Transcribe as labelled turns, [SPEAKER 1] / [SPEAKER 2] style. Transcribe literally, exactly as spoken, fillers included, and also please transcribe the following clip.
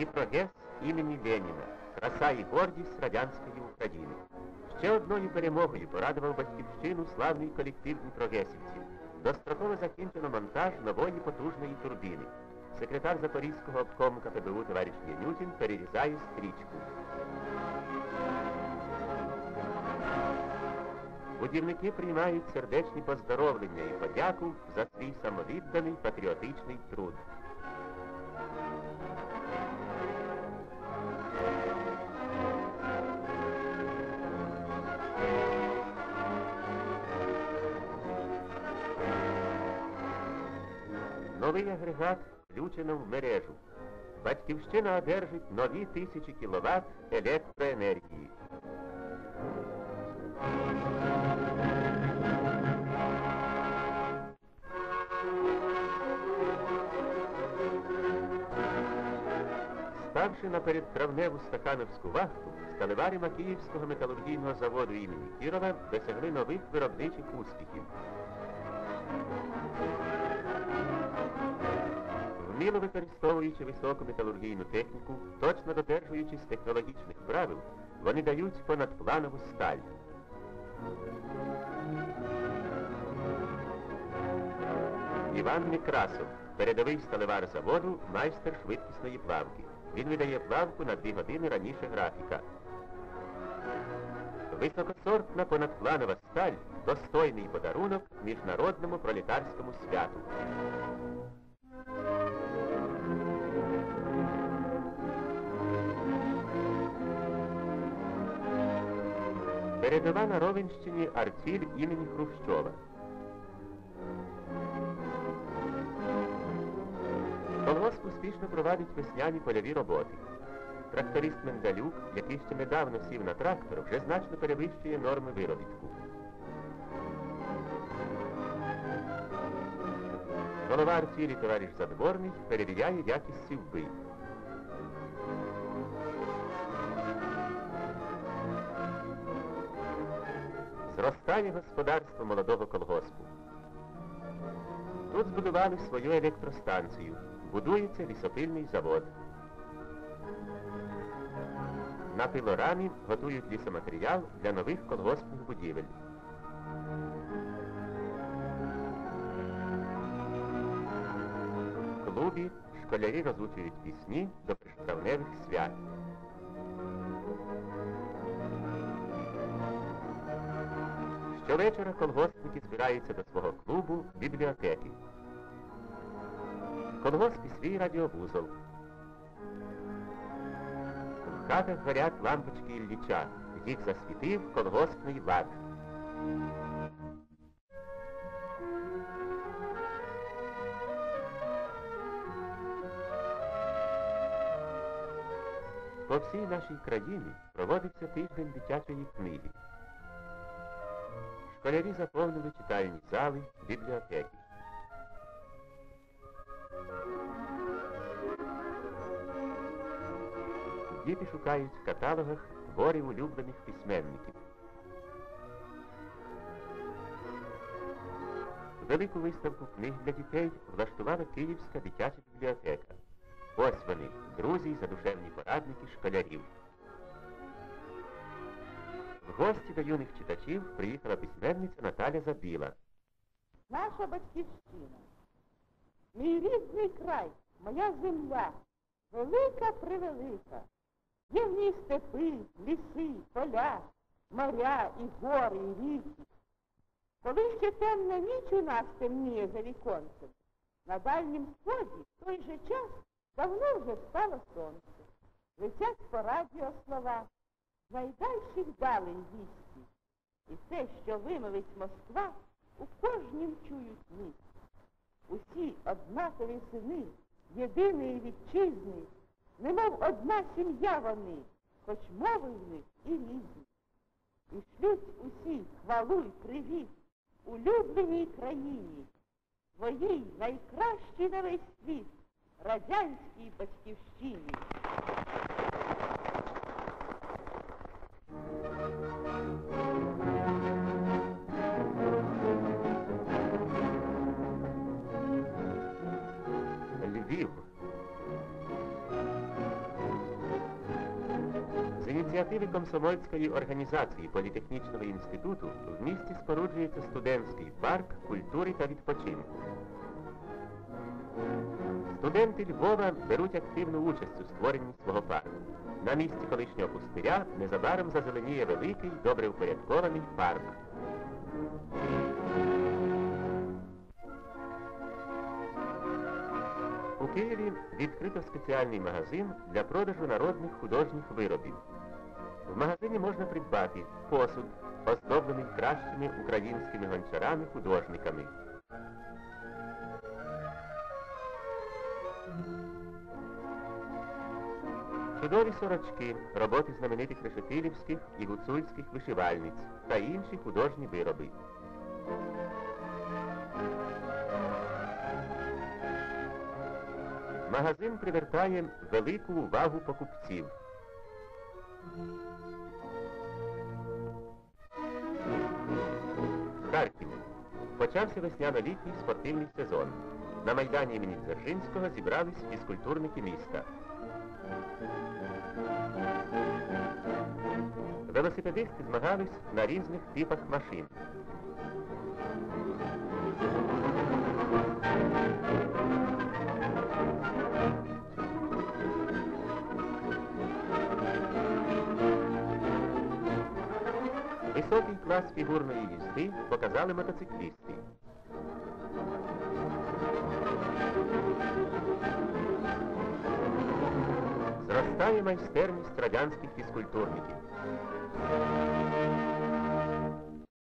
[SPEAKER 1] Дніпрогес імені Леніна. Краса і гордість радянської України. Ще одною перемогою порадував батьківщину славний колектив дніпрогесівців. Достроково закінчено монтаж нової потужної турбіни. Секретар Запорізького обкому ка пе бе у товариш Янютін перерізає стрічку. Будівники приймають сердечні поздоровлення і подяку за свій самовідданий патріотичний труд. Новий агрегат включено в мережу. Батьківщина одержить нові тисячі кіловат електроенергії. Ставши на передтравневу стакановську вахту, сталевари Макіївського металургійного заводу імені Кірова досягли нових виробничих успіхів. Вміло використовуючи високу металургійну техніку, точно додержуючись технологічних правил, вони дають понадпланову сталь. Іван Некрасов, передовий сталевар заводу, майстер швидкісної плавки. Він видає плавку на дві години раніше графіка. Високосортна понадпланова сталь – достойний подарунок міжнародному пролетарському святу. Передова на Ровенщині артіль імені Хрущова. Колгосп успішно провадить весняні польові роботи. Тракторист Мендалюк, який ще недавно сів на трактор, вже значно перевищує норми виробітку. Голова артілі товариш Задворний перевіряє якість сівби. Зростає господарство молодого колгоспу. Тут збудували свою електростанцію. Будується лісопильний завод. На пилорамі готують лісоматеріал для нових колгоспних будівель. В клубі школярі розучують пісні до притравневих свят. Щовечора колгоспники збираються до свого клубу бібліотеки. В колгоспі свій радіовузол. В хатах горять лампочки Ілліча. Їх засвітив колгоспний лад. По всій нашій країні проводиться тиждень дитячої книги. Школярі заповнили читальні зали, бібліотеки. Діти шукають в каталогах твори улюблених письменників. Велику виставку книг для дітей влаштувала Київська дитяча бібліотека. Ось вони, друзі й задушевні порадники школярів. В гості до юних читачів приїхала письменниця Наталя Забіла.
[SPEAKER 2] Наша батьківщина, мій рідний край, моя земля, велика-превелика. Є в ній степи, ліси, поля, моря і гори, і ріки. Коли ще темна ніч у нас темніє за віконцем, на дальнім сході в той же час давно вже стало сонце. Летять по радіо слова з найдальших далень вісті. І те, що вимовить Москва, у кожнім чують ніч. Усі однакові сини, єдиної вітчизни, немов одна сім'я вони, хоч мови в них і різні. І шлють усі хвалу й привіт улюбленій країні, своїй найкращій на весь світ, радянській батьківщині.
[SPEAKER 1] Львів. ініціативи комсомольської організації Політехнічного інституту в місті споруджується студентський парк культури та відпочинку. Студенти Львова беруть активну участь у створенні свого парку. На місці колишнього пустиря незабаром зазеленіє великий, добре упорядкований парк. У Києві відкрито спеціальний магазин для продажу народних художніх виробів. В магазині можна придбати посуд, оздоблений кращими українськими гончарами-художниками. Чудові сорочки, роботи знаменитих решетилівських і гуцульських вишивальниць та інші художні вироби. Магазин привертає велику увагу покупців. Харків. Почався весняно-літній спортивний сезон. На майдані імені Дзержинського зібрались фізкультурники міста. Велосипедисти змагались на різних типах машин. Високий клас фігурної їзди показали мотоциклісти. Зростає майстерність радянських фізкультурників.